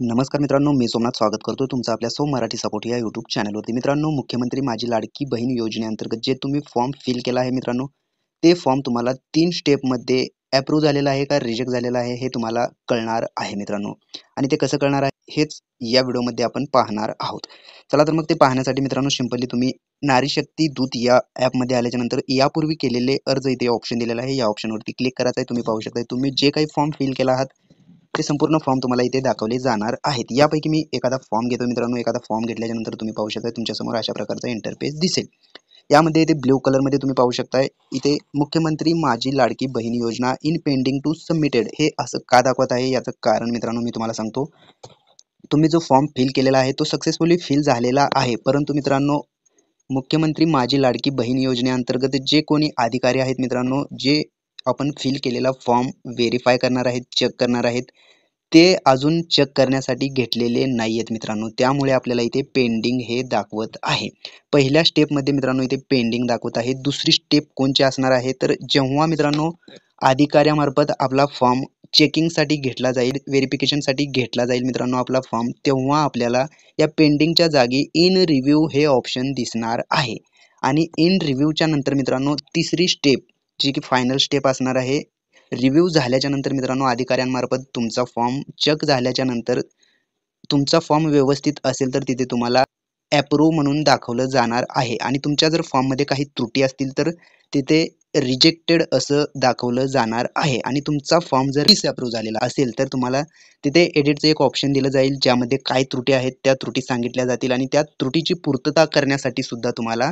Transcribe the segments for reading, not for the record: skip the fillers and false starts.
नमस्कार मित्रांनो, मी सोमनाथ स्वागत करतो तुमचं आपल्या सो मराठी सपोर्ट या यूट्यूब चॅनलवरती. मित्रांनो, मुख्यमंत्री माझी लाडकी बहीण योजनेअंतर्गत जे तुम्ही फॉर्म फिल केला आहे मित्रांनो, ते फॉर्म तुम्हाला 3 स्टेपमध्ये अप्रूव्ह झालेलं आहे का रिजेक्ट झालेलं आहे हे तुम्हाला कळणार आहे मित्रांनो. आणि ते कसं कळणार आहे हेच या व्हिडिओमध्ये आपण पाहणार आहोत. चला तर मग ते पाहण्यासाठी मित्रांनो सिंपली तुम्ही नारी शक्ती दूत या ॲपमध्ये आल्याच्या नंतर यापूर्वी केलेले अर्ज इथे ऑप्शन दिलेला आहे. या ऑप्शनवरती क्लिक करायचं आहे. तुम्ही पाहू शकता तुम्ही जे काही फॉर्म फिल केला आहात ते संपूर्ण फॉर्म तुम्हाला इथे दाखवले जाणार आहेत. यापैकी मी एखादा फॉर्म घेतो मित्रांनो. एखादा फॉर्म घेतल्याच्या नंतर तुम्ही पाहू शकता तुमच्यासमोर अशा प्रकारचा इंटरफेस दिसेल. यामध्ये इथे ब्ल्यू कलरमध्ये तुम्ही पाहू शकताय इथे मुख्यमंत्री माझी लाडकी बहीण योजना इन पेंडिंग टू सबमिटेड हे असं का दाखवत आहे याचं कारण मित्रांनो मी तुम्हाला सांगतो. तुम्ही जो फॉर्म फिल केलेला आहे तो सक्सेसफुली फिल झालेला आहे, परंतु मित्रांनो मुख्यमंत्री माझी लाडकी बहीण योजनेअंतर्गत जे कोणी अधिकारी आहेत मित्रांनो, जे आपण फिल केलेला फॉर्म व्हेरीफाय करणार आहेत, चेक करणार आहेत, ते अजून चेक करण्यासाठी घेतलेले नाही आहेत मित्रांनो. त्यामुळे आपल्याला इथे पेंडिंग हे दाखवत आहे. पहिल्या स्टेपमध्ये मित्रांनो इथे पेंडिंग दाखवत आहे. दुसरी स्टेप कोणची असणार आहे तर जेव्हा मित्रांनो अधिकाऱ्यामार्फत आपला फॉर्म चेकिंगसाठी घेतला जाईल, व्हेरिफिकेशनसाठी घेतला जाईल मित्रांनो आपला फॉर्म, तेव्हा आपल्याला या पेंडिंगच्या जागी इन रिव्ह्यू हे ऑप्शन दिसणार आहे. आणि इन रिव्ह्यूच्या नंतर मित्रांनो तिसरी स्टेप जी की फायनल स्टेप असणार आहे. रिव्ह्यू झाल्याच्या नंतर मित्रांनो अधिकाऱ्यांमार्फत तुमचा फॉर्म चेक झाल्याच्या नंतर तुमचा फॉर्म व्यवस्थित असेल तर तिथे तुम्हाला अप्रूव्ह म्हणून दाखवलं जाणार आहे. आणि तुमच्या जर फॉर्ममध्ये काही त्रुटी असतील तर तिथे रिजेक्टेड असं दाखवलं जाणार आहे. आणि तुमचा फॉर्म जर डिसअप्रूव्ह झालेला असेल तर तुम्हाला तिथे एडिटचं एक ऑप्शन दिलं जाईल, ज्यामध्ये काय त्रुटी आहेत त्या त्रुटी सांगितल्या जातील आणि त्या त्रुटीची पूर्तता करण्यासाठी सुद्धा तुम्हाला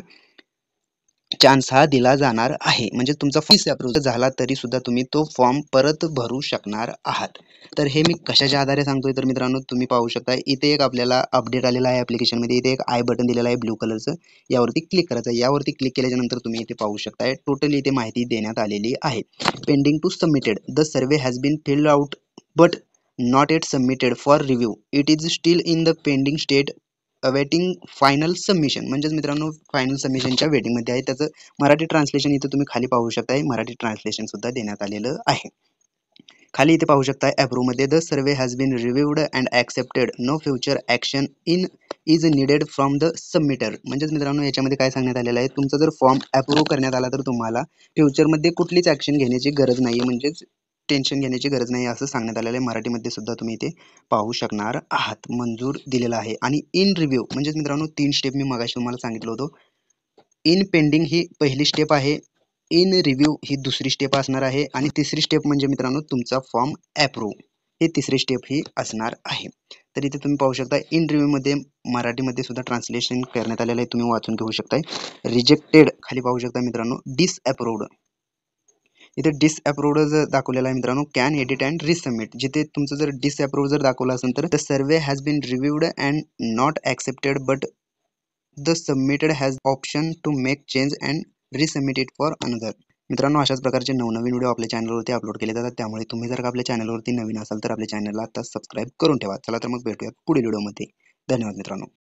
चान्स हा दिला जाणार आहे. म्हणजे तुमचा फीस अप्रूव्ह झाला तरी सुद्धा तुम्ही तो फॉर्म परत भरू शकणार आहात. तर हे मी कशाच्या आधारे सांगतोय तर मित्रांनो तुम्ही पाहू शकता इथे एक आपल्याला अपडेट आलेला आहे ॲप्लिकेशनमध्ये. इथे एक आय बटन दिलेला आहे ब्लू कलरचं, यावरती क्लिक करायचं आहे. यावरती क्लिक केल्याच्या नंतर तुम्ही इथे पाहू शकताय टोटली इथे माहिती देण्यात आलेली आहे. Pending to submitted the survey has been filled out but not yet submitted for review it is still in the pending state awaiting final submission. म्हणजेच मित्रांनो फायनल सबमिशनच्या वेटिंगमध्ये आहे. त्याचं मराठी ट्रान्सलेशन इथे तुम्ही खाली पाहू शकताय. मराठी ट्रान्सलेशन सुद्धा देण्यात आलेलं आहे. खाली इथे पाहू शकताय अप्रूव्हमध्ये the survey has been reviewed and accepted no future action in is needed from the submitter. म्हणजेच मित्रांनो याच्यामध्ये काय सांगण्यात आलेलं आहे, तुमचा जर फॉर्म अप्रूव्ह करण्यात आला तर तुम्हाला फ्युचरमध्ये कुठलीच ॲक्शन घेण्याची गरज नाही, म्हणजेच टेन्शन घेण्याची गरज नाही असं सांगण्यात आलेलं आहे. मराठीमध्ये सुद्धा तुम्ही इथे पाहू शकणार आहात. मंजूर दिलेला आहे. आणि इन रिव्ह्यू म्हणजेच मित्रांनो 3 स्टेप मी मगाशी तुम्हाला सांगितलं होतं. इन पेंडिंग ही पहिली स्टेप आहे, इन रिव्ह्यू ही दुसरी स्टेप असणार आहे आणि तिसरी स्टेप म्हणजे मित्रांनो तुमचा फॉर्म अप्रूव्ह ही तिसरी स्टेप ही असणार आहे. तर इथे तुम्ही पाहू शकता इन रिव्ह्यूमध्ये मराठीमध्ये सुद्धा ट्रान्सलेशन करण्यात आलेलं आहे, तुम्ही वाचून घेऊ शकताय. रिजेक्टेड खाली पाहू शकता मित्रांनो डिसअप्रूव्ड, इथे डिसअप्रूव्ड जर दाखवलेला आहे मित्रांनो कॅन एडिट अँड रिसबमिट. जिथे तुमचं जर डिसअप्रूव्ह जर दाखवलं असेल तर the survey has been reviewed and not accepted but the submitted has option to make change and resubmit it for another. मित्रांनो अशाच प्रकारचे नवनवीन व्हिडिओ आपल्या चॅनलवरती अपलोड केले जातात, त्यामुळे तुम्ही जर का आपल्या चॅनलवरती नवीन असाल तर आपल्या चॅनलला आता सबस्क्राईब करून ठेवा. चला तर मग भेटूया पुढील व्हिडिओमध्ये. धन्यवाद मित्रांनो.